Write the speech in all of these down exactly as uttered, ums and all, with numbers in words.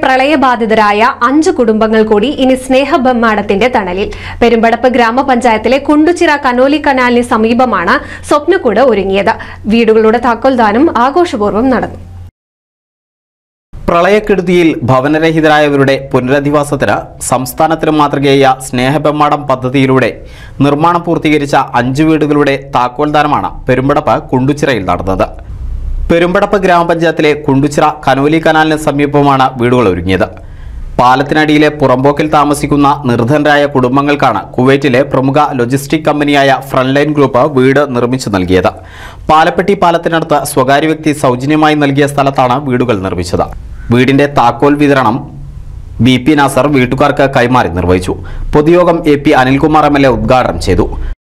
പ്രളയബാധിതരായ അഞ്ചു കുടുംബങ്ങൾ കൂടി ഇനി സ്നേഹബെമ്മാടത്തിന്റെ തണലിൽ. പെരുമ്പടപ്പ് ഗ്രാമപഞ്ചായത്തിലെ കുണ്ടുച്ചിറ കനോലി കനാലിന് സമീപമാണ് സ്വപ്നക്കൂട് ഒരുങ്ങിയത്. വീടുകളുടെ താക്കോൽദാനം ആഘോഷപൂർവ്വം നടന്നു. പ്രളയക്കെടുതിയിൽ ഭവനരഹിതരായവരുടെ പുനരധിവാസത്തിന് സംസ്ഥാനത്തിന് മാതൃകയായ സ്നേഹബെമ്മാടം പദ്ധതിയിലൂടെ നിർമ്മാണം പൂർത്തീകരിച്ച അഞ്ചു വീടുകളുടെ താക്കോൽദാനമാണ് പെരുമ്പടപ്പ് കുണ്ടുച്ചിറയിൽ നടന്നത്. പെരുമ്പടപ്പ് ഗ്രാമപഞ്ചായത്തിലെ കുണ്ടുച്ചിറ കനോലി കനാലിന് സമീപമാണ് വീടുകൾ ഒരുങ്ങിയത്. പാലത്തിനടിയിലെ പുറമ്പോക്കിൽ താമസിക്കുന്ന നിർധനരായ കുടുംബങ്ങൾക്കാണ് കുവൈറ്റിലെ പ്രമുഖ ലോജിസ്റ്റിക് കമ്പനിയായ ഫ്രണ്ട്ലൈൻ ഗ്രൂപ്പ് വീട് നിർമ്മിച്ചു നൽകിയത്. പാലപ്പെട്ടി പാലത്തിനടുത്ത് സ്വകാര്യ വ്യക്തി സൗജന്യമായി നൽകിയ സ്ഥലത്താണ് വീടുകൾ നിർമ്മിച്ചത്. വീടിന്റെ താക്കോൽ വിതരണം ബി പി നാസർ വീട്ടുകാർക്ക് കൈമാറി നിർവഹിച്ചു. പൊതുയോഗം A P Anilkumar M L A ഉദ്ഘാടനം ചെയ്തു.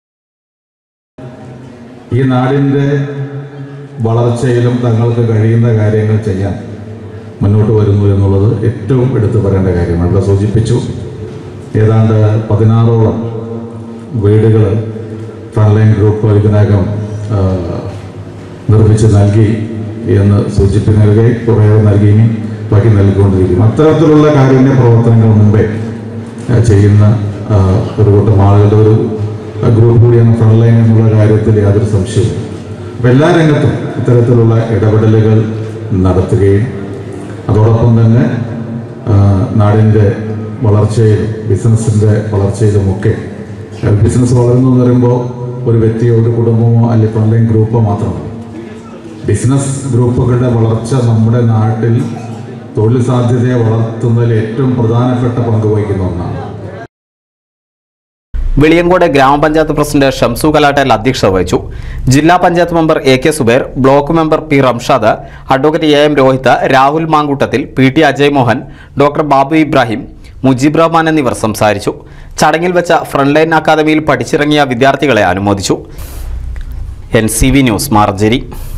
ഈ നാടിന്റെ വളർച്ചയിലും തങ്ങൾക്ക് കഴിയുന്ന കാര്യങ്ങൾ ചെയ്യാൻ മുന്നോട്ട് വരുന്നു എന്നുള്ളത് ഏറ്റവും എടുത്തു പറയേണ്ട കാര്യമാണ്. ഇവിടെ സൂചിപ്പിച്ചു, ഏതാണ്ട് പതിനാറോളം വീടുകൾ ഫ്രണ്ട്ലൈൻ ഗ്രൂപ്പ് ഇതിനകം നിർമ്മിച്ച് നൽകി എന്ന് സൂചിപ്പിക്കുകയും കുറേ നൽകി ഇനി ബാക്കി നൽകിക്കൊണ്ടിരിക്കും. അത്തരത്തിലുള്ള കാരുണ്യ പ്രവർത്തനങ്ങൾ മുമ്പേ ചെയ്യുന്ന ഒരു കൂട്ടം ആളുകളുടെ ഒരു ഗ്രൂപ്പ് കൂടിയാണ് ഫ്രണ്ട്ലൈൻ എന്നുള്ള കാര്യത്തിൽ യാതൊരു സംശയവും. അപ്പം എല്ലാ രംഗത്തും ഇത്തരത്തിലുള്ള ഇടപെടലുകൾ നടത്തുകയും അതോടൊപ്പം തന്നെ നാടിൻ്റെ വളർച്ചയിലും ബിസിനസ്സിൻ്റെ വളർച്ചയിലുമൊക്കെ, ബിസിനസ് വളരുന്നു എന്ന് പറയുമ്പോൾ ഒരു വ്യക്തിയോ ഒരു കുടുംബമോ അല്ലെങ്കിൽ ഫ്രണ്ട്ലൈൻ ഗ്രൂപ്പോ മാത്രമല്ല, ബിസിനസ് ഗ്രൂപ്പുകളുടെ വളർച്ച നമ്മുടെ നാട്ടിൽ തൊഴിൽ സാധ്യതയെ വളർത്തുന്നതിൽ ഏറ്റവും പ്രധാനപ്പെട്ട പങ്ക് വഹിക്കുന്ന ഒന്നാണ്. വെളിയങ്കോട് ഗ്രാമപഞ്ചായത്ത് പ്രസിഡന്റ് ഷംസു കലാട്ടൽ അധ്യക്ഷത വഹിച്ചു. ജില്ലാ panchayat member A K Zubair, block member P Ramshad, advocate A M Rohit, Rahul Mamkoottathil, P T Ajay Mohan, doctor Babu Ibrahim, Mujeeb Rahman എന്നിവർ സംസാരിച്ചു. ചടങ്ങിൽ വെച്ച ഫ്രണ്ട്ലൈൻ അക്കാദമിയിൽ പഠിച്ചിറങ്ങിയ വിദ്യാർത്ഥികളെ അനുമോദിച്ചു. N C V news മാർജരി.